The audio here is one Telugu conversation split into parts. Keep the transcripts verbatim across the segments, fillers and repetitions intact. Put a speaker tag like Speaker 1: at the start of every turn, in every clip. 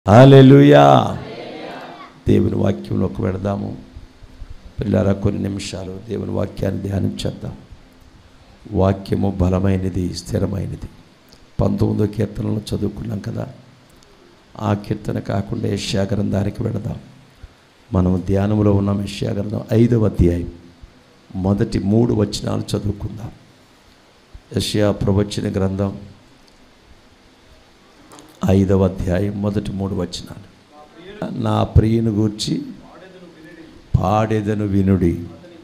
Speaker 1: హల్లెలూయా. దేవుని వాక్యంలోకి వెళదాము. పిల్లరా, కొన్ని నిమిషాలు దేవుని వాక్యాన్ని ధ్యానించేద్దాం. వాక్యము బలమైనది, స్థిరమైనది. పంతొమ్మిదో కీర్తనలో చదువుకున్నాం కదా. ఆ కీర్తన కాకుండా యెషయా గ్రంథానికి వెళదాం. మనం ధ్యానంలో ఉన్నాం. యెషయా గ్రంథం ఐదవ అధ్యాయం మొదటి మూడు వచనాలు చదువుకుందాం. యెషయా ప్రవచన గ్రంథం ఐదవ అధ్యాయం మొదటి మూడు వచనాలు. నా ప్రియుని గూర్చి పాడెదను వినుడి,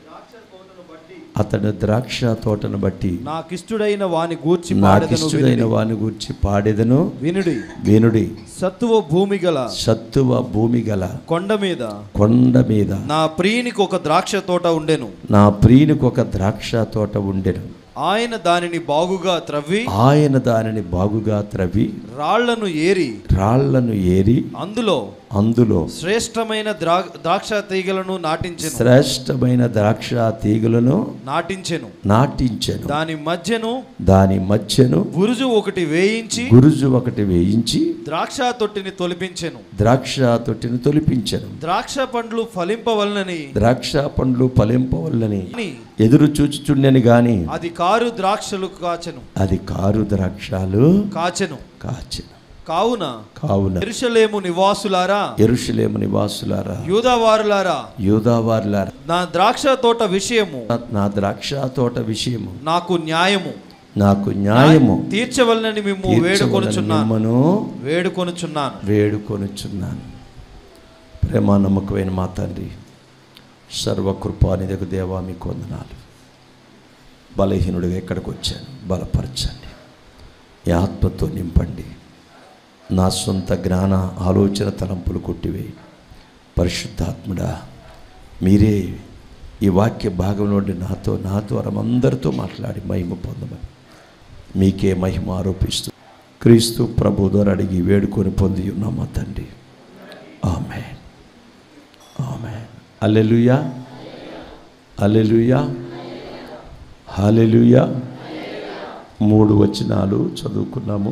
Speaker 1: అతని ద్రాక్ష తోటను బట్టి
Speaker 2: నాకిష్టుడైన వాని గూర్చి
Speaker 1: నాకిష్టుడైన వాని గూర్చి పాడెదను
Speaker 2: వినుడి.
Speaker 1: వినుడి
Speaker 2: సత్తువ భూమి గల
Speaker 1: సత్తువ భూమి గల
Speaker 2: కొండ మీద
Speaker 1: కొండ మీద
Speaker 2: నా ప్రియునికి ఒక ద్రాక్ష తోట ఉండెను.
Speaker 1: నా ప్రియునికి ఒక ద్రాక్ష తోట ఉండెను.
Speaker 2: ఆయన దానిని బాగుగా త్రవ్వి
Speaker 1: ఆయన దానిని బాగుగా త్రవ్వి
Speaker 2: రాళ్లను ఏరి
Speaker 1: రాళ్లను ఏరి
Speaker 2: అందులో
Speaker 1: అందులో
Speaker 2: శ్రేష్టమైన ద్రా ద్రాక్ష తీగలను నాటించెను
Speaker 1: శ్రేష్టమైన ద్రాక్ష తీగలను
Speaker 2: నాటించెను
Speaker 1: నాటించెను.
Speaker 2: దాని మధ్యను
Speaker 1: దాని మధ్యను
Speaker 2: బురుజు ఒకటి వేయించి
Speaker 1: గురుజు ఒకటి వేయించి
Speaker 2: ద్రాక్ష తొట్టిని తొలిపించెను.
Speaker 1: ద్రాక్ష తొట్టిని తొలిపించెను.
Speaker 2: ద్రాక్ష పండ్లు ఫలింపవలనని
Speaker 1: ద్రాక్ష పండ్లు ఫలింపవల్లని
Speaker 2: అని
Speaker 1: ఎదురు చూచుచుండెను గాని
Speaker 2: అది కారు ద్రాక్షలు కాచెను
Speaker 1: అది కారు ద్రాక్షాలు
Speaker 2: కాచెను
Speaker 1: కాచెను.
Speaker 2: కావున
Speaker 1: కావున
Speaker 2: యెరూషలేము నివాసులారా,
Speaker 1: యెరూషలేము నివాసులారా,
Speaker 2: యూదావారులారా,
Speaker 1: యూదావారులారా,
Speaker 2: నా ద్రాక్ష తోట విషయము
Speaker 1: నా ద్రాక్ష తోట విషయము
Speaker 2: నాకు న్యాయము
Speaker 1: నాకు న్యాయము
Speaker 2: తీర్చవలనని మిమ్ము వేడుకొనుచున్నాను
Speaker 1: మిమ్మును
Speaker 2: వేడుకొనుచున్నాను
Speaker 1: వేడుకొనుచున్నాను. ప్రేమ నమ్మకమైన మా తండ్రి, సర్వకృపానిధికి దేవా, మీకు వందనాలు. బలహీనుడిగా ఎక్కడికి వచ్చాను, బలపరచండి, ఈ ఆత్మతో నింపండి. నా సొంత జ్ఞాన ఆలోచన తలంపులు కొట్టివేయి. పరిశుద్ధాత్ముడా, మీరే ఈ వాక్య భాగం నుండి నాతో నా ద్వారా అందరితో మాట్లాడి మహిమ పొందమని మీకే మహిమ ఆరోపిస్తూ క్రీస్తు ప్రభు ద్వారా అడిగి వేడుకొని పొంది ఉన్నాం మా తండ్రి. ఆమేన్, ఆమేన్. హల్లెలూయా, హల్లెలూయా, హల్లెలూయా. మూడు వచనాలు చదువుకున్నాము.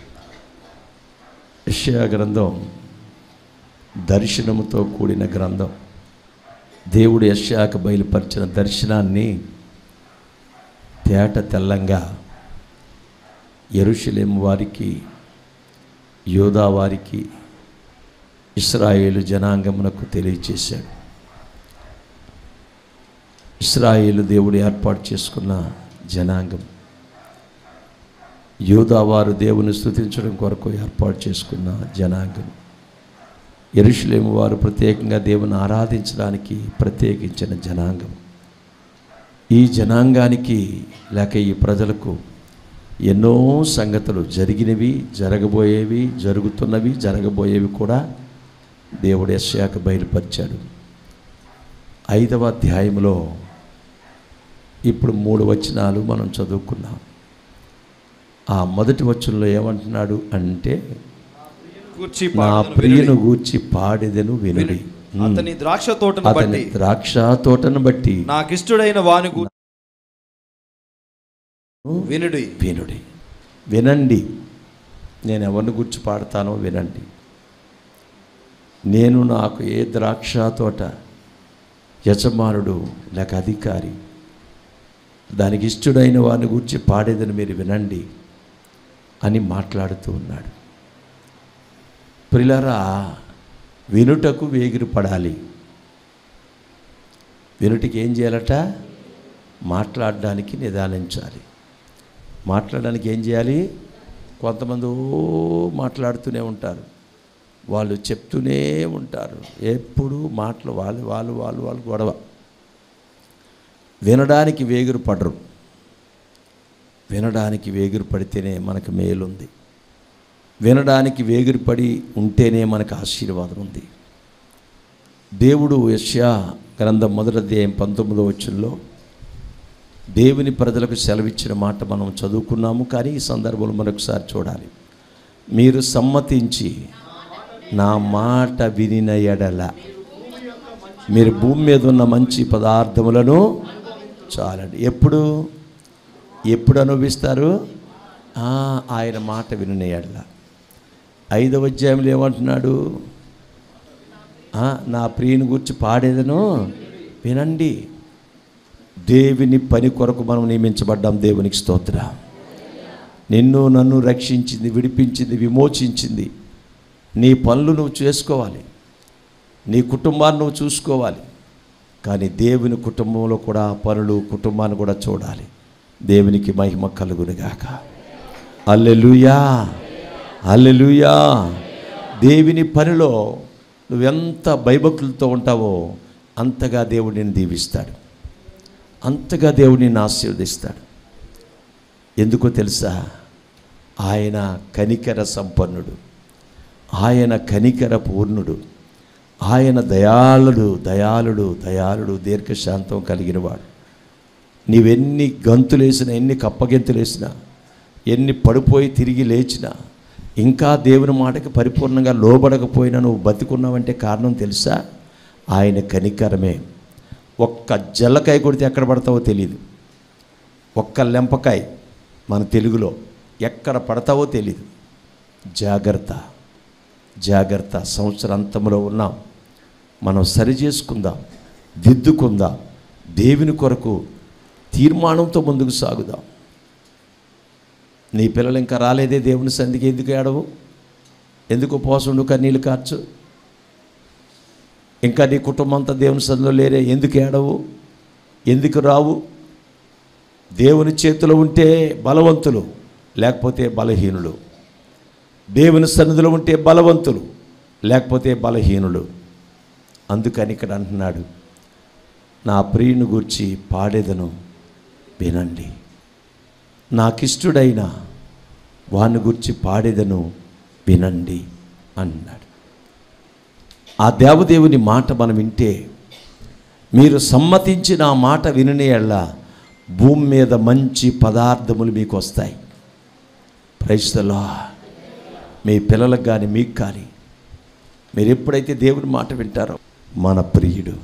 Speaker 1: యెషయా గ్రంథం దర్శనముతో కూడిన గ్రంథం. దేవుడు యెషయాకు బయలుపరిచిన దర్శనాన్ని తేట తెల్లంగా యెరూషలేము వారికి, యూదా వారికి, ఇశ్రాయేలు జనాంగమునకు తెలియచేశాడు. ఇశ్రాయేలు దేవుడు ఏర్పాటు చేసుకున్న జనాంగం, యూదావారు దేవుని స్తుతించడం కొరకు ఏర్పాటు చేసుకున్న జనాంగం, యెరూషలేము వారు ప్రత్యేకంగా దేవుని ఆరాధించడానికి ప్రత్యేకించిన జనాంగం. ఈ జనాంగానికి లేక ఈ ప్రజలకు ఎన్నో సంగతులు జరిగినవి, జరగబోయేవి, జరుగుతున్నవి, జరగబోయేవి కూడా దేవుడు యెషయాకు బయలుపరిచాడు. ఐదవ అధ్యాయంలో ఇప్పుడు మూడు వచనాలు మనం చదువుకున్నాం. ఆ మొదటి వచనంలో ఏమంటున్నాడు అంటే, నా ప్రియును గూర్చి పాడెదను వినుడి,
Speaker 2: అతని ద్రాక్ష తోటను
Speaker 1: అతని
Speaker 2: బట్టి
Speaker 1: ద్రాక్ష తోటను బట్టి
Speaker 2: నాకిష్టుడైన వాని గూర్చి వినుడి.
Speaker 1: వినుడి, వినండి. నేను ఎవరిని గుర్చి పాడతానో వినండి. నేను నాకు ఏ ద్రాక్ష తోట యజమానుడు లేక అధికారి, దానికి ఇష్టడైన వారిని గురించి పాడేదని మీరు వినండి అని మాట్లాడుతూ ఉన్నాడు. ప్రియులారా, వినుటకు వేగిరి పడాలి. వినుటికి ఏం చేయాలట? మాట్లాడడానికి నిదానించాలి. మాట్లాడడానికి ఏం చేయాలి? కొంతమంది ఓ మాట్లాడుతూనే ఉంటారు, వాళ్ళు చెప్తూనే ఉంటారు, ఎప్పుడు మాటలు వాళ్ళు వాళ్ళు వాళ్ళు వాళ్ళు గొడవ. వినడానికి వేగిరి పడరు. వినడానికి వేగిరి పడితేనే మనకు మేలుంది. వినడానికి వేగిరి పడి ఉంటేనే మనకు ఆశీర్వాదం ఉంది. దేవుడు యెషయా గ్రంథం మొదటి అధ్యాయం పంతొమ్మిదో వచనంలో దేవుని ప్రజలకు సెలవిచ్చిన మాట మనం చదువుకున్నాము. కానీ ఈ సందర్భంలో మరొకసారి చూడాలి. మీరు సమ్మతించి నా మాట వినిన ఎడల మీరు భూమి మీద ఉన్న మంచి పదార్థములను చాలండి. ఎప్పుడు ఎప్పుడు అనుభవిస్తారు? ఆయన మాట వినిన ఎడల. ఐదవ అధ్యాయంలో ఏమంటున్నాడు? నా ప్రియుని గురించి పాడేదను వినండి. దేవుని పని కొరకు మనం నియమించబడ్డాం. దేవునికి స్తోత్రం. నిన్ను నన్ను రక్షించింది, విడిపించింది, విమోచించింది. నీ పనులు నువ్వు చేసుకోవాలి, నీ కుటుంబాన్ని నువ్వు చూసుకోవాలి. కానీ దేవుని కుటుంబంలో కూడా పనులు, కుటుంబాన్ని కూడా చూడాలి. దేవునికి మహిమ కలుగునుగాక. హల్లెలూయా, హల్లెలూయా. దేవుని పనిలో నువ్వెంత భయభక్తులతో ఉంటావో అంతగా దేవుడు నిన్ను దీవిస్తాడు, అంతగా దేవుడు నిన్ను ఆశీర్వదిస్తాడు. ఎందుకో తెలుసా? ఆయన కనికర సంపన్నుడు, ఆయన కనికర పూర్ణుడు, ఆయన దయాళుడు దయాళుడు దయాళుడు దీర్ఘశాంతం కలిగినవాడు. నీవెన్ని గంతులేసినా, ఎన్ని కప్పగెంతులేసినా, ఎన్ని పడిపోయి తిరిగి లేచినా, ఇంకా దేవుని మాటకి పరిపూర్ణంగా లోబడకపోయినా నువ్వు బతికున్నావంటే కారణం తెలుసా? ఆయన కనికరమే. ఒక్క జల్లకాయ కొడితే ఎక్కడ పడతావో తెలియదు, ఒక్క లెంపకాయ మన తెలుగులో ఎక్కడ పడతావో తెలియదు. జాగ్రత్త, జాగ్రత్త. సంవత్సరాంతంలో ఉన్నాం, మనం సరి చేసుకుందాం, దిద్దుకుందాం. దేవుని కొరకు తీర్మానంతో ముందుకు సాగుదాం. నీ పిల్లలు ఇంకా రాలేదే దేవుని సంధికి, ఎందుకు ఏడవు? ఎందుకు ఉపవాసం కన్నీళ్ళు కార్చు? ఇంకా నీ కుటుంబం అంతా దేవుని సన్నిధిలో లేరే, ఎందుకు ఏడవు? ఎందుకు రావు? దేవుని చేతిలో ఉంటే బలవంతులు, లేకపోతే బలహీనులు. దేవుని సన్నిధిలో ఉంటే బలవంతులు, లేకపోతే బలహీనులు. అందుకని ఇక్కడ అంటున్నాడు, నా ప్రియుని గూర్చి పాడేదను వినండి. నాకిష్టుడైన వాని గురించి పాడేదను వినండి అన్నాడు. ఆ దేవదేవుని మాట మనం వింటే, మీరు సమ్మతించిన ఆ మాట విననేళ్ళ భూమి మీద మంచి పదార్థములు మీకు వస్తాయి. Praise the lord. మీ పిల్లలకు కానీ మీకు కానీ మీరు ఎప్పుడైతే దేవుని మాట వింటారో, మన ప్రియుడు,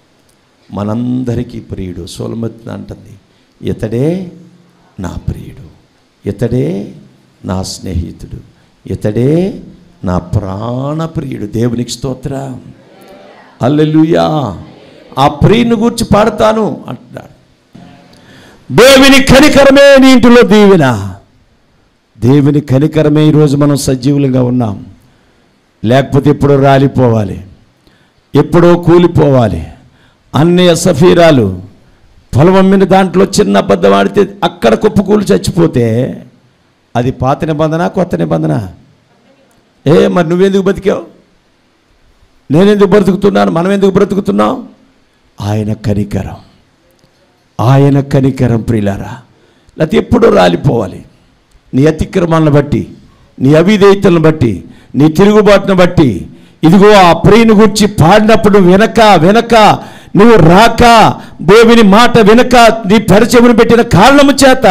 Speaker 1: మనందరికీ ప్రియుడు. సొలొమోను అంటుంది, ఇతడే నా ప్రియుడు, ఇతడే నా స్నేహితుడు, ఇతడే నా ప్రాణప్రియుడు. దేవునికి స్తోత్రం, హల్లెలూయా. ఆ ప్రియుని గురించి పాడతాను అంటున్నాడు. దేవుని కనికరమే నీ ఇంటిలో దీవెన. దేవుని కనికరమే ఈరోజు మనం సజీవులుగా ఉన్నాం. లేకపోతే ఎప్పుడో రాలిపోవాలి, ఎప్పుడో కూలిపోవాలి. అన్ని సఫీరాలు పొలం అమ్మిన దాంట్లో చిన్న అబద్ధం ఆడితే అక్కడ కుప్పకూలు చచ్చిపోతే అది పాత నిబంధన, కొత్త నిబంధన? ఏ మరి నువ్వెందుకు బతికావు? నేనెందుకు బ్రతుకుతున్నాను? మనం ఎందుకు బ్రతుకుతున్నాం? ఆయన కనికరం, ఆయన కనికరం ప్రియులారా. లేకపోతే ఎప్పుడో రాలిపోవాలి. నీ అతిక్రమాలను బట్టి, నీ అవిధేయతలను బట్టి, నీ తిరుగుబాటును బట్టి, ఇదిగో ఆ ప్రియుని గురించి పాడినప్పుడు వెనక వెనక నువ్వు రాక, దేవుని మాట వెనక నీ పరిచయమును పెట్టిన కారణము చేత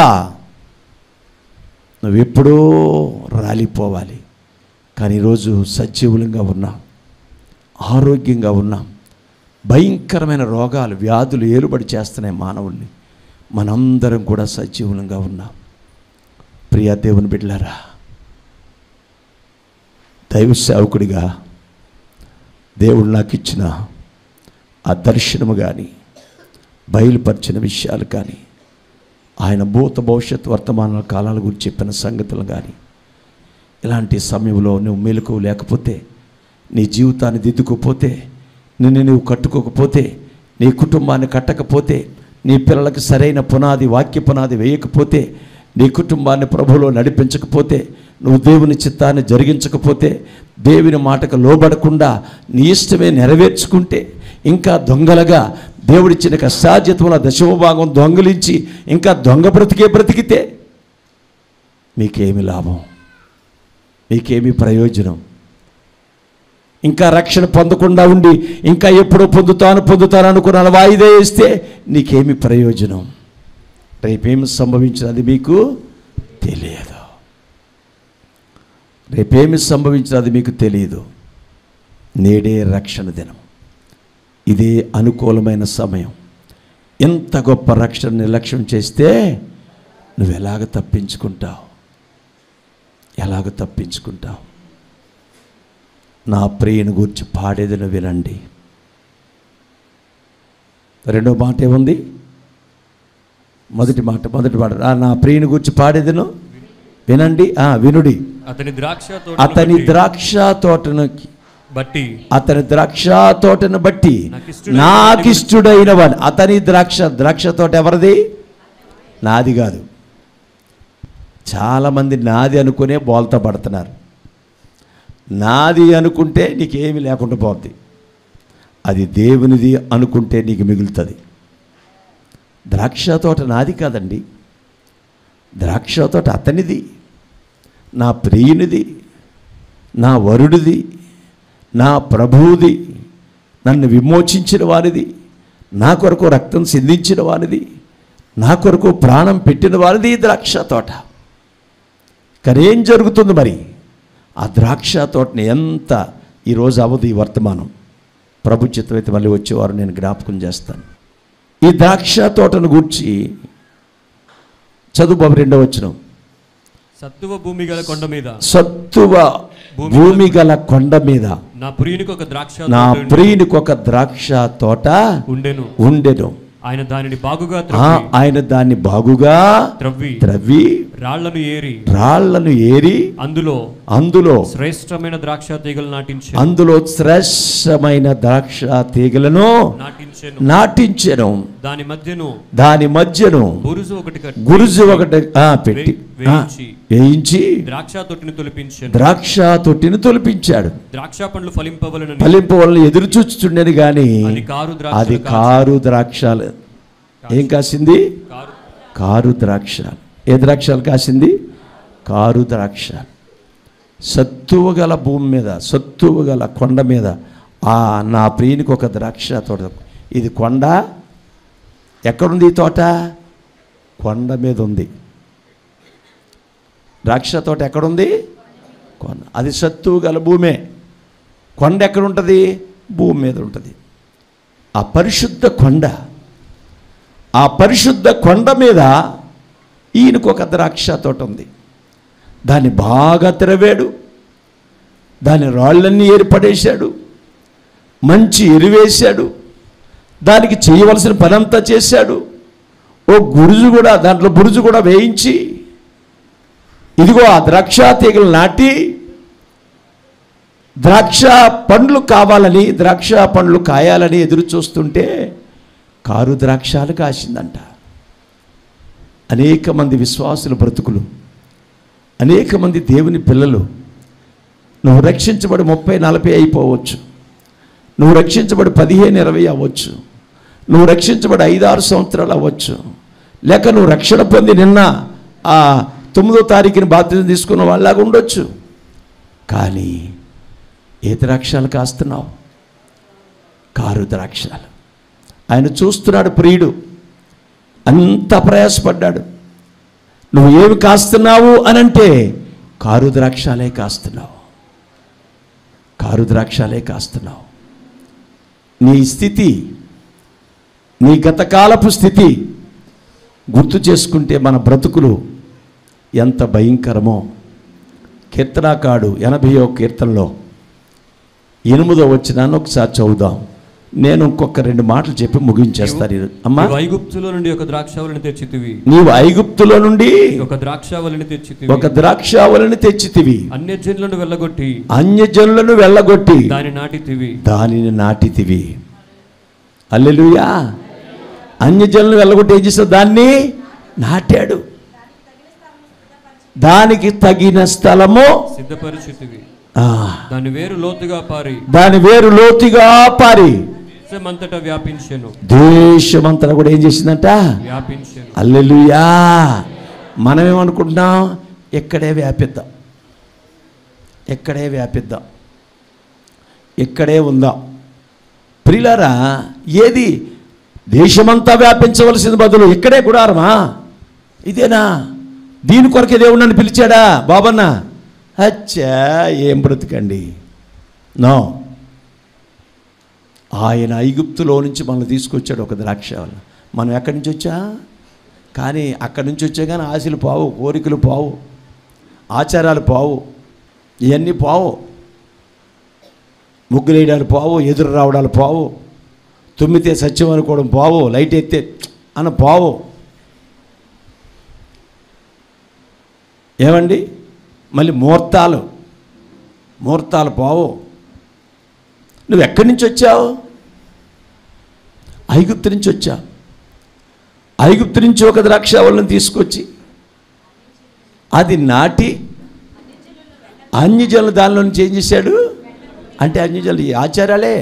Speaker 1: నువ్వెప్పుడో రాలిపోవాలి. కానీ ఈరోజు సజీవులంగా ఉన్నాం, ఆరోగ్యంగా ఉన్నాం. భయంకరమైన రోగాలు, వ్యాధులు ఏలుబడి చేస్తున్నాయి మానవుల్ని. మనందరం కూడా సజీవులంగా ఉన్నాం. ప్రియా దేవుని బిడ్డలారా, దైవ సేవకుడిగా దేవుడు నాకు ఇచ్చిన ఆ దర్శనము కానీ, బయలుపరిచిన విషయాలు కానీ, ఆయన భూత భవిష్యత్ వర్తమాన కాలాల గురించి చెప్పిన సంగతులు కానీ, ఇలాంటి సమయంలో నువ్వు మెలకువ లేకపోతే, నీ జీవితాన్ని దిద్దుకోపోతే, నిన్ను నువ్వు కట్టుకోకపోతే, నీ కుటుంబాన్ని కట్టకపోతే, నీ పిల్లలకు సరైన పునాది, వాక్య పునాది వేయకపోతే, నీ కుటుంబాన్ని ప్రభువులో నడిపించకపోతే, నువ్వు దేవుని చిత్తాన్ని జరిగించకపోతే, దేవుని మాటకు లోబడకుండా నీ ఇష్టమే నెరవేర్చుకుంటే, ఇంకా దొంగలుగా దేవుడిచ్చిన కష్టార్జితముల దశమ భాగం దొంగలించి ఇంకా దొంగ బ్రతికే బ్రతికితే మీకేమి లాభం? మీకేమి ప్రయోజనం? ఇంకా రక్షణ పొందకుండా ఉండి ఇంకా ఎప్పుడో పొందుతాను పొందుతాను అనుకున్నాను వాయిదా వేస్తే నీకేమి ప్రయోజనం? రేపేమి సంభవించినది మీకు తెలియదు. రేపేమి సంభవించినది మీకు తెలియదు. నేడే రక్షణ దినం, ఇదే అనుకూలమైన సమయం. ఎంత గొప్ప రక్షణ నిర్లక్ష్యం చేస్తే నువ్వు ఎలాగ తప్పించుకుంటావు? ఎలాగ తప్పించుకుంటావు? నా ప్రియుని గూర్చి పాడేదను వినండి. రెండో మాట ఏముంది? మొదటి మాట మొదటి మాట నా ప్రియుని గూర్చి పాడేదను వినండి. ఆ వినుడి.
Speaker 3: అతని ద్రాక్ష
Speaker 1: అతని ద్రాక్ష తోటను
Speaker 3: బట్టి
Speaker 1: అతని ద్రాక్ష తోటను బట్టి నాకిష్టుడైన వాడు. అతని ద్రాక్ష ద్రాక్ష తోట ఎవరిది? నాది కాదు. చాలామంది నాది అనుకునే బోల్తా పడుతున్నారు. నాది అనుకుంటే నీకేమి లేకుండా పోద్ది. అది దేవునిది అనుకుంటే నీకు మిగులుతుంది. ద్రాక్ష తోట నాది కాదండి, ద్రాక్ష తోట అతనిది, నా ప్రియునిది, నా వరుడిది, నా ప్రభువుది, నన్ను విమోచించిన వారిది, నా కొరకు రక్తం సిందించిన వారిది, నా కొరకు ప్రాణం పెట్టిన వారిది ద్రాక్ష తోట. కానీ ఏం జరుగుతుంది మరి? ఆ ద్రాక్ష తోటని ఎంత ఈరోజు అవదు ఈ వర్తమానం. ప్రభు చిత్తమైతే మళ్ళీ వచ్చేవారు నేను జ్ఞాపకం చేస్తాను. ఈ ద్రాక్ష తోటను గూర్చి చదువు బాబు రెండవ వచనం.
Speaker 3: సత్తువ భూమి గల కొండ మీద
Speaker 1: సత్తువ భూమి గల కొండ మీద
Speaker 3: నా ప్రియునికి ఒక ద్రాక్ష
Speaker 1: నా ప్రియునికి ఒక ద్రాక్ష తోట
Speaker 3: ఉండెను
Speaker 1: ఉండెను
Speaker 3: ఆయన దానిని బాగుగా
Speaker 1: ఆయన దాన్ని బాగుగా
Speaker 3: త్రవ్వి
Speaker 1: త్రవ్వి
Speaker 3: రాళ్లను ఏరి
Speaker 1: రాళ్లను ఏరి అందులో అందులో
Speaker 3: శ్రేష్టమైన ద్రాక్ష తీగలు నాటించెను
Speaker 1: అందులో శ్రేష్టమైన ద్రాక్ష తీగలను
Speaker 3: నాటించెను
Speaker 1: నాటించెను
Speaker 3: దాని మధ్యను
Speaker 1: దాని మధ్యను
Speaker 3: గురుజు ఒకటి కట్టి
Speaker 1: గురుజు ఒకటి పెట్టి వేయించి
Speaker 3: ద్రాక్ష తొట్టిని తొలిపించాడు
Speaker 1: ద్రాక్ష తొట్టిని తొలిపించాడు
Speaker 3: ద్రాక్ష పండ్లు ఫలింపవలన
Speaker 1: ఫలింపవలన ఎదురు చూచుచుండెను గాని
Speaker 3: అది కారు ద్రాక్ష
Speaker 1: అది కారు ద్రాక్షలు. ఏం కాసింది? కారు ద్రాక్ష. ఏ ద్రాక్షలు కాసింది? కారు ద్రాక్ష. సత్తువ గల భూమి మీద, సత్తువ గల కొండ మీద ఆ నా ప్రియునికి ఒక ద్రాక్ష తోట. ఇది కొండ. ఎక్కడుంది ఈ తోట? కొండ మీద ఉంది. ద్రాక్ష తోట ఎక్కడుంది? కొండ. అది సత్తువ గల భూమే. కొండ ఎక్కడుంటుంది? భూమి మీద ఉంటుంది. ఆ పరిశుద్ధ కొండ, ఆ పరిశుద్ధ కొండ మీద ఈయనకు ఒక ద్రాక్ష తోట ఉంది. దాన్ని బాగా త్రవ్వాడు, దాని రాళ్ళన్నీ ఏర్పడేశాడు, మంచి ఎరువేశాడు, దానికి చేయవలసిన పనంతా చేశాడు. ఓ గురుజు కూడా, దాంట్లో బురుజు కూడా వేయించి ఇదిగో ఆ ద్రాక్ష తీగలు నాటి ద్రాక్ష పండ్లు కావాలని, ద్రాక్ష పండ్లు కాయాలని ఎదురు చూస్తుంటే కారు ద్రాక్షాలు కాసిందంట. అనేక మంది విశ్వాసుల బ్రతుకులు, అనేక మంది దేవుని పిల్లలు, నువ్వు రక్షించబడి ముప్పై నలభై అయిపోవచ్చు, నువ్వు రక్షించబడి పదిహేను ఇరవై అవ్వచ్చు, నువ్వు రక్షించబడి ఐదారు సంవత్సరాలు అవ్వచ్చు, లేక నువ్వు రక్షణ పొంది నిన్న ఆ తొమ్మిదో తారీఖుని బాప్తిజం తీసుకున్న వాళ్ళలాగా ఉండొచ్చు. కానీ ఏ ద్రాక్షాలు కాస్తున్నావు? కారు ద్రాక్షాలు. ఆయన చూస్తున్నాడు ప్రియుడు, అంత ప్రయాసపడ్డాడు. నువ్వు ఏమి కాస్తున్నావు అనంటే కారు ద్రాక్షాలే కాస్తున్నావు, కారు ద్రాక్షాలే కాస్తున్నావు. నీ స్థితి, నీ గతకాలపు స్థితి గుర్తు చేసుకుంటే మన బ్రతుకులు ఎంత భయంకరమో. కీర్తనాకాడు ఎనభైయో కీర్తనలో ఎనిమిదో వచనాన్ని ఒకసారి చదువుదాం. నేను ఇంకొక రెండు మాటలు చెప్పి ముగించేస్తాను. అమ్మా,
Speaker 3: ఐగుప్తులో నుండి ఒక ద్రాక్షావళిని తెచ్చితివి,
Speaker 1: నీవు ఐగుప్తులో నుండి ఒక
Speaker 3: ద్రాక్షావళిని తెచ్చితివి,
Speaker 1: ఒక ద్రాక్షావళిని తెచ్చితివి,
Speaker 3: అన్యజనులను వెళ్ళగొట్టి
Speaker 1: అన్యజనులను వెళ్ళగొట్టి
Speaker 3: దాని నాటితివి,
Speaker 1: దానిని నాటితివి. హల్లెలూయా. అన్యజనులను వెళ్ళగొట్టి ఏం చేస్తావు? దాన్ని నాటాడు. దానికి తగిన స్థలము
Speaker 3: సిద్ధపరిచితివి, దాని వేరు లోతుగా పారి
Speaker 1: దాని వేరు లోతుగా పారి
Speaker 3: దేశమంతటా వ్యాపించెను,
Speaker 1: దేశమంతటా కూడా ఏం చేసిందంట?
Speaker 3: వ్యాపించెను.
Speaker 1: హల్లెలూయా. మనం ఏమనుకుంటున్నాం? ఎక్కడే వ్యాపిద్దాం, ఎక్కడే వ్యాపిద్దాం, ఎక్కడే ఉందాం. ప్రియులారా, ఏది దేశమంతా వ్యాపించవలసిన బదులు ఇక్కడే గుడారమా? ఇదేనా? దీని కొరకే దేవుడు నన్ను పిలిచాడా బాబన్న? అచ్చా, ఏం బ్రతుకండి. నో, ఆయన ఐగుప్తులో నుంచి మనల్ని తీసుకొచ్చాడు ఒక ద్రాక్ష వల్ల. మనం ఎక్కడి నుంచి వచ్చా? కానీ అక్కడి నుంచి వచ్చా కానీ ఆశలు పోవు, కోరికలు పోవు, ఆచారాలు పోవు, ఇవన్నీ పోవు. ముగ్గులు వేయడాలు పోవు, ఎదురు రావడాలు పోవు, తుమ్మితే సత్యం అనుకోవడం పోవు, లైట్ ఎత్తే అన్న పోవు. ఏమండి మళ్ళీ ముహూర్తాలు ముహూర్తాలు పోవు. నువ్వు ఎక్కడి నుంచి వచ్చావు? ఐగుప్తు నుంచి వచ్చావు. ఐగుప్తు నుంచి ఒక ద్రాక్షావళిని తీసుకొచ్చి అది నాటి అన్యజనులు దానిలో నుంచి ఏం చేశాడు అంటే అన్యజనులు ఈ ఆచారాలే.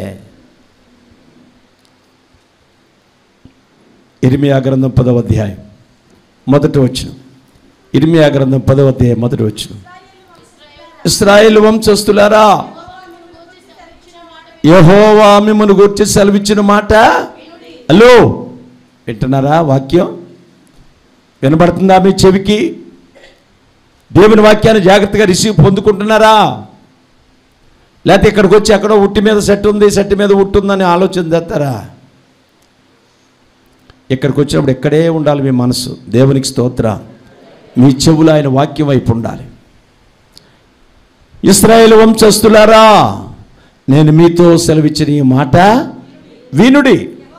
Speaker 1: ఇర్మియా గ్రంథం పదవ అధ్యాయం మొదటి వచనం. ఇర్మియా గ్రంథం పదవ అధ్యాయం మొదటి వచనం. ఇశ్రాయేలు వంశస్థులారా, యెహోవా మిమ్మును గూర్చి సెలవిచ్చిన మాట. హలో, వింటున్నారా? వాక్యం వినబడుతుందా మీ చెవికి? దేవుని వాక్యాన్ని జాగ్రత్తగా రిసీవ్ పొందుకుంటున్నారా? లేకపోతే ఇక్కడికి వచ్చి ఎక్కడో ఉట్టి మీద సెట్ ఉంది, సెట్ మీద ఉంటుందని ఆలోచన చేస్తారా? ఇక్కడికి వచ్చినప్పుడు ఎక్కడే ఉండాలి మీ మనసు. దేవునికి స్తోత్ర. మీ చెవులు ఆయన వాక్యం వైపు ఉండాలి. ఇశ్రాయేలు వంశస్థులారా, నేను మీతో సెలవిచ్చిన ఈ మాట వినుడి.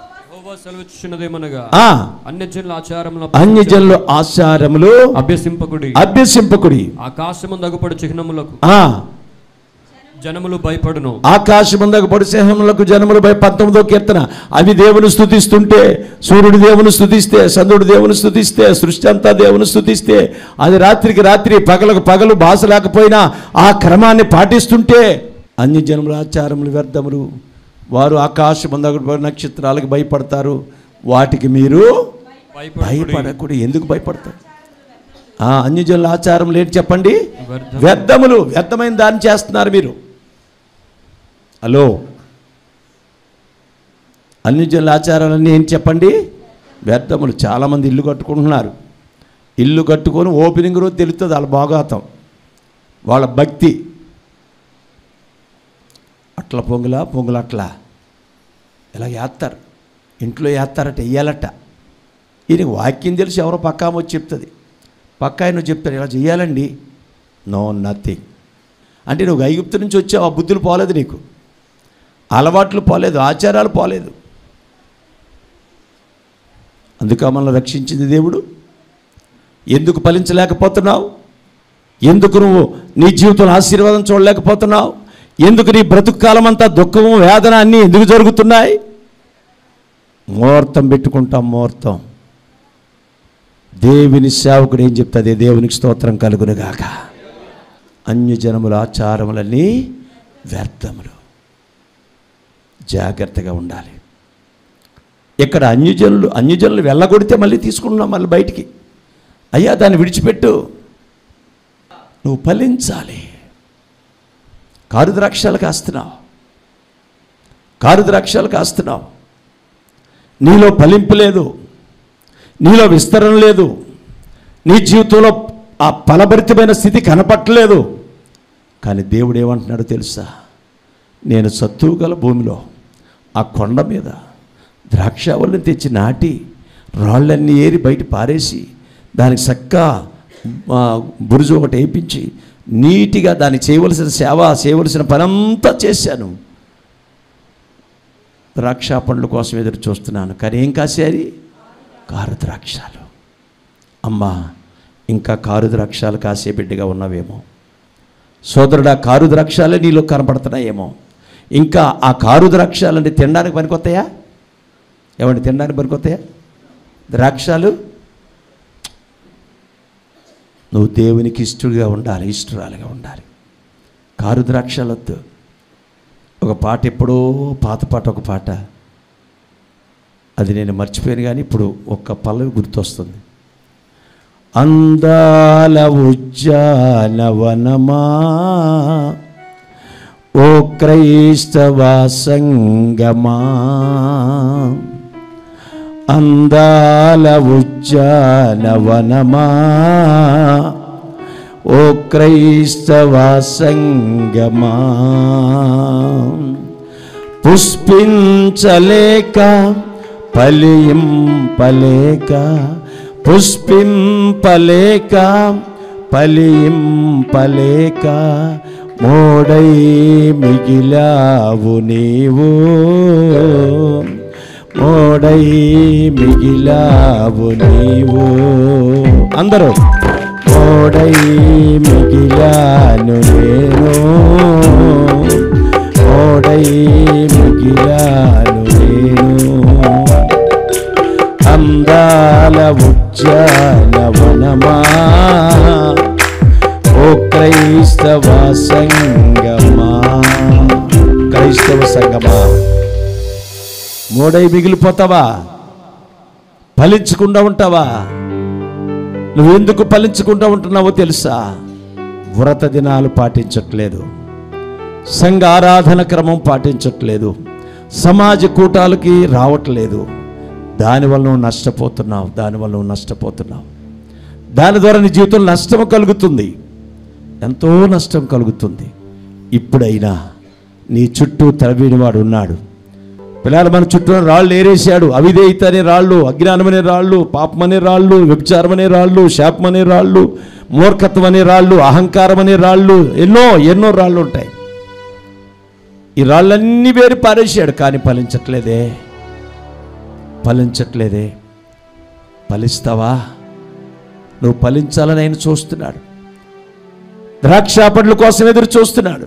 Speaker 3: అన్యజనుల ఆచారములు
Speaker 1: అన్యజనుల ఆచారములు
Speaker 3: అభ్యసింపకుడి
Speaker 1: అభ్యసింపకుడి
Speaker 3: ఆకాశమందు అగుపడు చిహ్నములకు జనములు భయపడును.
Speaker 1: ఆకాశమందు పడు సింహములకు జనములు భయ. పంతొమ్మిదో కీర్తన. అవి దేవుని స్తుతిస్తుంటే, సూర్యుడు దేవుని స్తుతిస్తే, చంద్రుడు దేవుని స్తుతిస్తే, సృష్టి అంతా దేవుని స్తుతిస్తే, అది రాత్రికి రాత్రి పగలకు పగలు భాష లేకపోయినా ఆ క్రమాన్ని పాటిస్తుంటే, అన్య జనముల ఆచారములు వ్యర్థములు. వారు ఆకాశమందు నక్షత్రాలకు భయపడతారు, వాటికి మీరు భయపడకూడదు. ఎందుకు భయపడతారు? అన్యజనుల ఆచారములు ఏంటి చెప్పండి? వ్యర్థములు. వ్యర్థమైన దాన్ని చేస్తున్నారు మీరు. హలో, అన్యజనుల ఆచారాలన్నీ ఏంటి చెప్పండి? వ్యర్థములు. చాలామంది ఇల్లు కట్టుకుంటున్నారు. ఇల్లు కట్టుకొని ఓపెనింగ్ రోజు తెలుస్తుంది వాళ్ళ భాగవతం, వాళ్ళ భక్తి. అట్ల పొంగుల పొంగుల అట్లా ఇలా వేస్తారు. ఇంట్లో వేస్తారట, వెయ్యాలట. ఈయనకి వాక్యం తెలిసి ఎవరో పక్కా వచ్చి చెప్తుంది. పక్కా ఆయన చెప్తాడు ఇలా చెయ్యాలండి. No nothing. అంటే నువ్వు ఐగుప్తు నుంచి వచ్చావు, ఆ బుద్ధులు పోలేదు నీకు, అలవాట్లు పోలేదు, ఆచారాలు పోలేదు. అందుకే మనల్ని రక్షించింది దేవుడు. ఎందుకు ఫలించలేకపోతున్నావు? ఎందుకు నువ్వు నీ జీవితంలో ఆశీర్వాదం చూడలేకపోతున్నావు? ఎందుకు నీ బ్రతుకు కాలం అంతా దుఃఖము వేదన అన్నీ ఎందుకు జరుగుతున్నాయి? ముహూర్తం పెట్టుకుంటాం. ముహూర్తం. దేవుని సేవకుడు ఏం చెప్తుంది? దేవునికి స్తోత్రం కలుగునుగాక. అన్యజనముల ఆచారములన్నీ వ్యర్థములు. జాగ్రత్తగా ఉండాలి. ఇక్కడ అన్యజనులు అన్యజనులు వెళ్ళగొడితే మళ్ళీ తీసుకుంటున్నాం మళ్ళీ బయటికి. అయ్యా దాన్ని విడిచిపెట్టు, నువ్వు ఫలించాలి. కారు ద్రాక్షాలు కాస్తున్నావు, కారు ద్రాక్షాలు కాస్తున్నావు. నీలో ఫలింపు లేదు, నీలో విస్తరణ లేదు, నీ జీవితంలో ఆ ఫలభరితమైన స్థితి కనపట్టలేదు. కానీ దేవుడు ఏమంటున్నాడో తెలుసా? నేను సత్తువు గల భూమిలో ఆ కొండ మీద ద్రాక్షావళిని తెచ్చి నాటి రాళ్ళన్నీ ఏరి బయట పారేసి దానికి చక్కగా బురుజు ఒకటి వేయించి నీటిగా దాన్ని చేయవలసిన సేవ చేయవలసిన పనంతా చేశాను. ద్రాక్ష పండ్ల కోసం ఎదురు చూస్తున్నాను. కానీ ఏం కాసేది? కారు ద్రాక్షాలు. అమ్మా, ఇంకా కారు ద్రాక్షాలు కాసే బిడ్డగా ఉన్నావేమో. సోదరుడా, కారు ద్రాక్షాలే నీలో కనపడుతున్నాయేమో. ఇంకా ఆ కారు ద్రాక్షాలంటే తినడానికి పనికొస్తాయా? ఏమంటే తినడానికి పనికొస్తాయా ద్రాక్షాలు? నువ్వు దేవునికి ఇష్టడుగా ఉండాలి, ఇష్టరాలుగా ఉండాలి. కారు ద్రాక్షాలొద్దు. ఒక పాట, ఎప్పుడో పాత పాట, ఒక పాట, అది నేను మర్చిపోయాను కానీ ఇప్పుడు ఒక్క పల్లవి గుర్తొస్తుంది. అందాల ఉద్యానవనమా ఓ క్రైస్తవ సంగమా, అందాల ఉద్యానవనమా ఓ క్రైస్తవ సంగమా, పుష్పించలేక ఫలింపలేక, పుష్పింపలేక ఫలింపలేక మోడై మిగిలావు నీవు, మోడై మిగిలావు నీవు. అందరూ మోడై మిగిలాను నేను, మోడై మిగిలాను నేను. అందాల ఉద్యానవనమా ఓ క్రైస్తవ సంగమా, క్రైస్తవ సంగమా, మోడై మిగిలిపోతావా? ఫలించకుండా ఉంటావా? నువ్వెందుకు ఫలించకుండా ఉంటున్నావో తెలుసా? వ్రత దినాలు పాటించట్లేదు, సంఘ ఆరాధన క్రమం పాటించట్లేదు, సమాజ కూటాలకి రావట్లేదు. దానివల్ల నువ్వు నష్టపోతున్నావు, దానివల్ల నువ్వు నష్టపోతున్నావు. దాని ద్వారా నీ జీవితంలో నష్టం కలుగుతుంది, ఎంతో నష్టం కలుగుతుంది. ఇప్పుడైనా నీ చుట్టూ తరబీనివాడు ఉన్నాడు. పిల్లలు మన చుట్టూ రాళ్ళు ఏరేసాడు. అవిధేయత అనే రాళ్ళు, అజ్ఞానం అనే రాళ్ళు, పాపం అనే రాళ్ళు, వ్యభిచారం అనే రాళ్ళు, శాపం అనే రాళ్ళు, మూర్ఖత్వం అనే రాళ్ళు, అహంకారం అనే రాళ్ళు, ఎన్నో ఎన్నో రాళ్ళు ఉంటాయి. ఈ రాళ్ళన్నీ వేరు పారేసాడు, కానీ ఫలించట్లేదే, ఫలించట్లేదే. ఫలిస్తావా? నువ్వు ఫలించాలని ఆయన చూస్తున్నాడు. ద్రాక్ష పండ్ల కోసం ఎదురు చూస్తున్నాడు.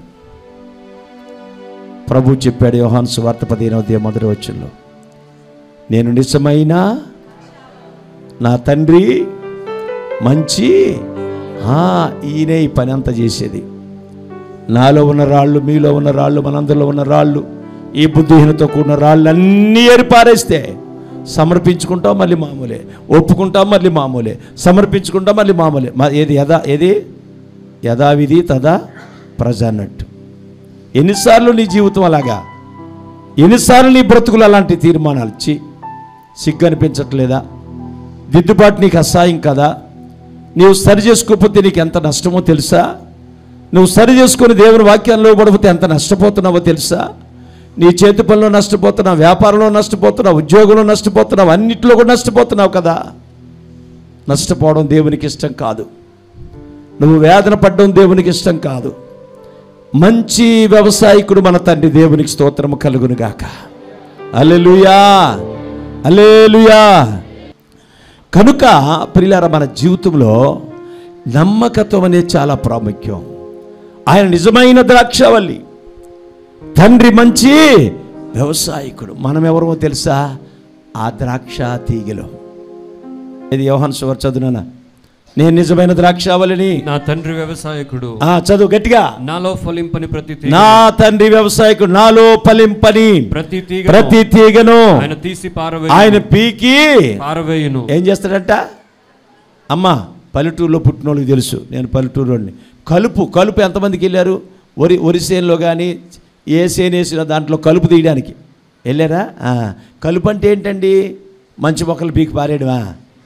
Speaker 1: ప్రభు చెప్పాడు యోహాను సువార్త పదిహేనవ అధ్యాయం మొదటి వచనంలో, నేను నిజమైన నా తండ్రి మంచి, ఈయనే ఈ పని అంతా చేసేది. నాలో ఉన్న రాళ్ళు, మీలో ఉన్న రాళ్ళు, మనందరిలో ఉన్న రాళ్ళు, ఈ బుద్ధిహీనతో కూడిన రాళ్ళు అన్నీ ఏరిపారేస్తే సమర్పించుకుంటాం మళ్ళీ మామూలే, ఒప్పుకుంటాం మళ్ళీ మామూలే, సమర్పించుకుంటాం మళ్ళీ మామూలే. ఏది యథా ఏది యథావిధి తదా ప్రజ అన్నట్టు. ఎన్నిసార్లు నీ జీవితం అలాగా, ఎన్నిసార్లు నీ బ్రతుకులు అలాంటి తీర్మానాలు ఇచ్చి సిగ్గు అనిపించట్లేదా? దిద్దుబాటు నీకు అసహాయం కదా? నీవు సరి చేసుకోకపోతే నీకు ఎంత నష్టమో తెలుసా? నువ్వు సరి చేసుకుని దేవుని వాక్యాల్లో పడిపోతే ఎంత నష్టపోతున్నావో తెలుసా? నీ చేతి పనిలో నష్టపోతున్నావు, వ్యాపారంలో నష్టపోతున్నావు, ఉద్యోగంలో నష్టపోతున్నావు, అన్నింటిలో కూడా నష్టపోతున్నావు కదా. నష్టపోవడం దేవునికి ఇష్టం కాదు. నువ్వు వేదన పడడం దేవునికి ఇష్టం కాదు. మంచి వ్యవసాయకుడు మన తండ్రి దేవునికి స్తోత్రము కలుగును గాక. హల్లెలూయా, హల్లెలూయా. కనుక ప్రియులారా, మన జీవితంలో నమ్మకత్వం అనేది చాలా ప్రాముఖ్యం. ఆయన నిజమైన ద్రాక్షవల్లి, తండ్రి మంచి వ్యవసాయకుడు. మనం ఎవరో తెలుసా? ఆ ద్రాక్ష తీగలో. ఇది యోహాను సువార్త చదువునా, నేను నిజమైన ద్రాక్షావళిని, నా తండ్రి వ్యవసాయకుడు. ఆ చదువు గట్టిగా. నాలో ఫలింపని ప్రతి తీగ, నా తండ్రి వ్యవసాయకుడు, నాలో ఫలింపని ప్రతి తీగ, ప్రతి తీగను ఆయన తీసి పారవేయును, ఆయన పీకి పారవేయును. ఏం చేస్తాడంట? అమ్మా, పల్లెటూరులో పుట్టిన వాళ్ళకి తెలుసు, నేను పల్లెటూరులోని. కలుపు కలుపు ఎంతమందికి వెళ్ళారు? వరి వరి సేనులో కానీ ఏ సేను వేసిన దాంట్లో కలుపు తీయడానికి వెళ్ళారా? కలుపు అంటే ఏంటండి? మంచి మొక్కలు పీకి పారేయడమా?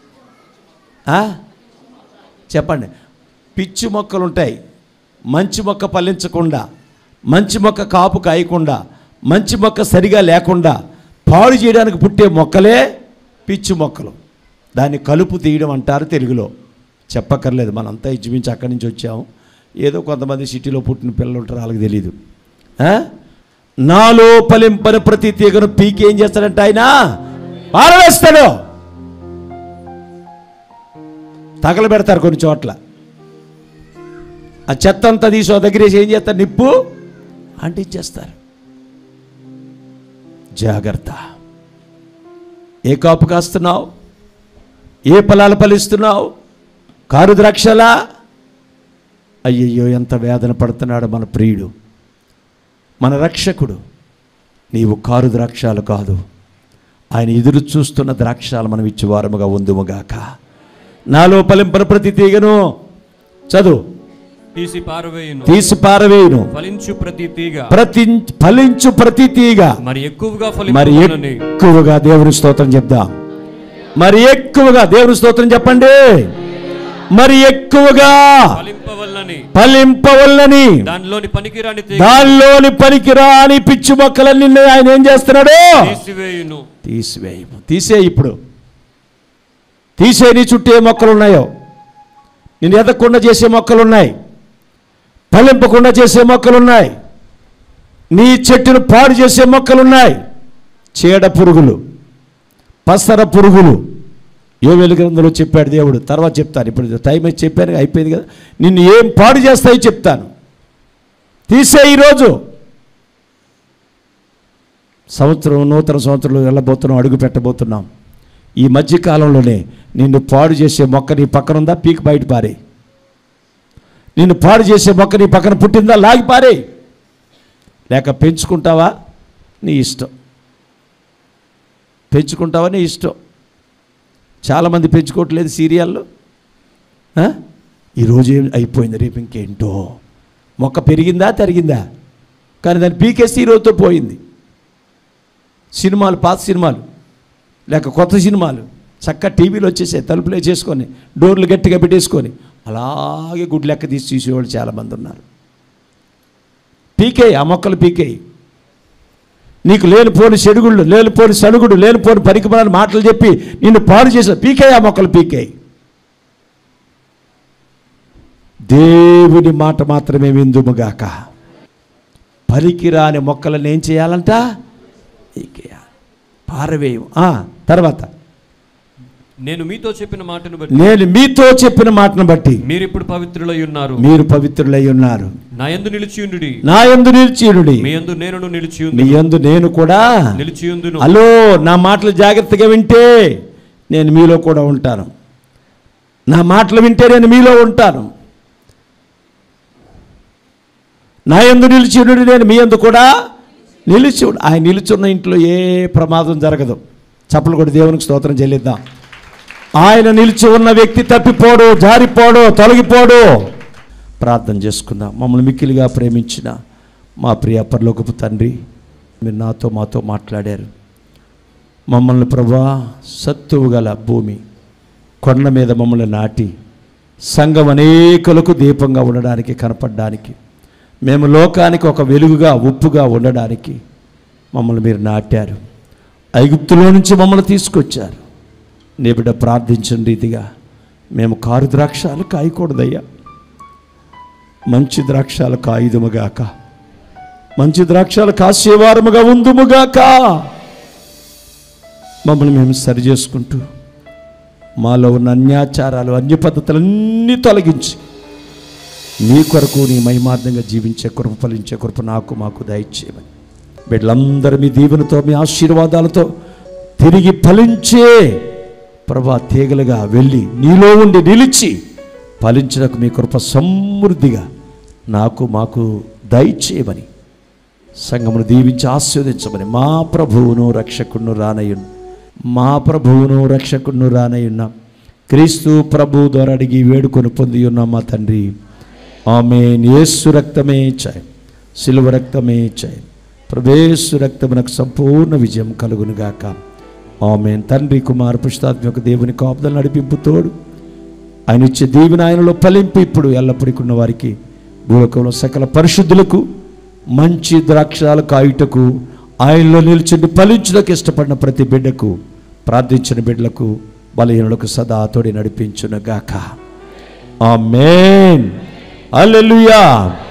Speaker 1: చెప్పండి. పిచ్చి మొక్కలు ఉంటాయి, మంచి మొక్క ఫలించకుండా, మంచి మొక్క కాపు కాయకుండా, మంచి మొక్క సరిగా లేకుండా పాడు చేయడానికి పుట్టే మొక్కలే పిచ్చి మొక్కలు. దాన్ని కలుపు తీయడం అంటారు తెలుగులో. చెప్పక్కర్లేదు, మనంతా ఇంచుమించి అక్కడి నుంచి వచ్చాము. ఏదో కొంతమంది సిటీలో పుట్టిన పిల్లలు ఉంటారు, వాళ్ళకి తెలియదు. నాలో ఫలింపని ప్రతి తీగను పీకి ఏం చేస్తాడంటే ఆయన పారవేస్తాడు. తగలబెడతారు కొన్ని చోట్ల. ఆ చెత్త అంతా తీసి దగ్గరేసి ఏం చేస్తారు? నిప్పు అంటించేస్తారు. జాగ్రత్త. ఏ కాపు కాస్తున్నావు? ఏ ఫలాలు ఫలిస్తున్నావు? కారు ద్రాక్షలా? అయ్యయ్యో, ఎంత వేదన పడుతున్నాడు మన ప్రియుడు, మన రక్షకుడు. నీవు కారు ద్రాక్షాలు కాదు, ఆయన ఎదురు చూస్తున్న ద్రాక్షాలు మనం ఇచ్చేవారముగా ఉందుముగాక. నాలో ఫలింపని ప్రతి తీగను చదువు
Speaker 3: తీసి పారవేయును,
Speaker 1: తీసి పారవేయును.
Speaker 3: ఫలించు ప్రతి తీగ,
Speaker 1: ప్రతి ఫలించు ప్రతి తీగ మరి
Speaker 3: ఎక్కువగా
Speaker 1: మరి ఎక్కువగా దేవుని స్తోత్రం చెప్దాం. మరి ఎక్కువగా దేవుని స్తోత్రం చెప్పండి. మరి ఎక్కువగా ఫలింపవల్లని దానిలోని పనికిరాని దానిలోని పనికిరాని పిచ్చి మొక్కలన్నీ ఆయన ఏం చేస్తున్నాడు? తీసివేయును. తీసివేయము. తీసే ఇప్పుడు తీసే. నీ చుట్టూ ఏ మొక్కలు ఉన్నాయో, నేను ఎదగకుండా చేసే మొక్కలు ఉన్నాయి. ఫలింపకుండా చేసే మొక్కలున్నాయి, నీ చెట్టును పాడు చేసే మొక్కలున్నాయి. చీడ పురుగులు, పసర పురుగులు. యోవేలు గ్రంథంలో చెప్పాడు దేవుడు. తర్వాత చెప్తాను, ఇప్పుడు టైం అయితే చెప్పాను, అయిపోయింది కదా. నిన్ను ఏం పాడు చేస్తాయో చెప్తాను, తీసే. ఈరోజు సంవత్సరం, నూతన సంవత్సరంలో వెళ్ళబోతున్నాం, అడుగు పెట్టబోతున్నాం. ఈ మధ్యకాలంలోనే నిన్ను పాడు చేసే మొక్క నీ పక్కన ఉందా, పీక్ బయట పారే. నిన్ను పాడు చేసే మొక్క నీ పక్కన పుట్టిందా, లాగి పారే. లేక పెంచుకుంటావా, నీ ఇష్టం. పెంచుకుంటావా, నీ ఇష్టం. చాలామంది పెంచుకోవట్లేదు సీరియాల్లో. ఈరోజు ఏం అయిపోయింది, రేపు ఇంకేంటో. మొక్క పెరిగిందా, తరిగిందా, కానీ దాన్ని పీకేస్తే ఈరోజుతో పోయింది. సినిమాలు, పాత సినిమాలు లేక కొత్త సినిమాలు చక్కగా టీవీలో వచ్చేసాయి, తలుపులే చేసుకొని, డోర్లు గట్టిగా పెట్టేసుకొని అలాగే గుడ్లు లెక్క తీసి చూసేవాళ్ళు చాలామంది ఉన్నారు. పీకే, ఆ మొక్కలు పీకే. నీకు లేనిపోని చెడుగుళ్ళు, లేనిపోని సడుగుడు, లేనిపోని పరికమాల మాటలు చెప్పి నిన్ను పాడు చేసే పీకే, ఆ మొక్కలు పీకే. దేవుని మాట మాత్రమే విందుముగాక. పనికిరాని మొక్కలను ఏం చేయాలంట, పీకేయాలి, పారవేయం. తర్వాత
Speaker 3: నేను మీతో చెప్పిన మాటను బట్టి
Speaker 1: నేను మీతో చెప్పిన మాటను బట్టి
Speaker 3: మీరు ఇప్పుడు పవిత్రులై ఉన్నారు,
Speaker 1: మీరు పవిత్రులై ఉన్నారు.
Speaker 3: నా యందు నిలిచియుండుడి,
Speaker 1: నా యందు నిలిచియుండుడి,
Speaker 3: మీ యందు నేను నిలిచియుందును,
Speaker 1: మీ యందు నేను కూడా
Speaker 3: నిలిచియుందును.
Speaker 1: హలో, నా మాటలు జాగ్రత్తగా వింటే నేను మీలో కూడా ఉంటాను. నా మాటలు వింటే నేను మీలో ఉంటాను. నా యందు నిలిచియుండుడి, నేను మీ యందు కూడా నిలిచి. ఆయన నిలుచున్న ఇంట్లో ఏ ప్రమాదం జరగదు. చప్పలు కూడా దేవునికి స్తోత్రం చెల్లిద్దాం. ఆయన నిలిచి ఉన్న వ్యక్తి తప్పిపోడు, జారిపోడు, తొలగిపోడు. ప్రార్థన చేసుకుందాం. మమ్మల్ని మిక్కిలిగా ప్రేమించిన మా ప్రియ పరలోకపు తండ్రి, మీరు నాతో మాతో మాట్లాడారు. మమ్మల్ని ప్రభా సత్తువు గల భూమి కొండ మీద మమ్మల్ని నాటి సంఘం అనేకులకు దీపంగా ఉండడానికి, కనపడడానికి, మేము లోకానికి ఒక వెలుగుగా, ఉప్పుగా ఉండడానికి మమ్మల్ని మీరు నాటారు. ఐగుప్తులో నుంచి మమ్మల్ని తీసుకొచ్చారు. నీ బిడ్డ ప్రార్థించిన రీతిగా మేము కారు ద్రాక్షాలు కాయకూడదయ్యా. మంచి ద్రాక్షాలు కాయుదుముగాక, మంచి ద్రాక్షాలు కాసేవారముగా ఉందుముగాక. మమ్మల్ని మేము సరి చేసుకుంటూ మాలో ఉన్న అన్యాచారాలు, అన్య పద్ధతులన్నీ తొలగించి నీ కొరకు, నీ మహిమార్థంగా జీవించే కృప, ఫలించే కృప నాకు మాకు దయచేయమని బిడ్డలందరూ మీ దీవెనతో, మీ ఆశీర్వాదాలతో తిరిగి ఫలించే ప్రభా తీగలుగా వెళ్ళి నీలో ఉండి నిలిచి ఫలించడానికి మీ కృప సమృద్ధిగా నాకు మాకు దయచేయమని సంఘమును దీవించి ఆశీర్వదించమని మా ప్రభువును రక్షకుడును రానయ్యున్న మా ప్రభువును రక్షకుడును రానయ్యున్న క్రీస్తు ప్రభు ద్వారా అడిగి వేడుకొని పొంది ఉన్నాం మా తండ్రి. ఆమేన్. యేసు రక్తమే చాయ్, సిలువ రక్తమే చాయ్, ప్రభేసు రక్తమునకు సంపూర్ణ విజయం కలుగునుగాక. ఆమేన్. తండ్రి, కుమార పుష్టాత్మక దేవుని కాపుదల నడిపింపు తోడు, ఆయన ఇచ్చే దీవెన ఆయనలో ఫలింపు ఇప్పుడు ఎల్లప్పటికున్న వారికి, భూలోకంలో సకల పరిశుద్ధులకు మంచి ద్రాక్షాలు కాయుటకు, ఆయనలో నిలిచిండి ఫలించుటకు ఇష్టపడిన ప్రతి బిడ్డకు, ప్రార్థించిన బిడ్డలకు, బలహీనులకు సదా తోడి నడిపించునుగాక. ఆమేన్. హల్లెలూయా.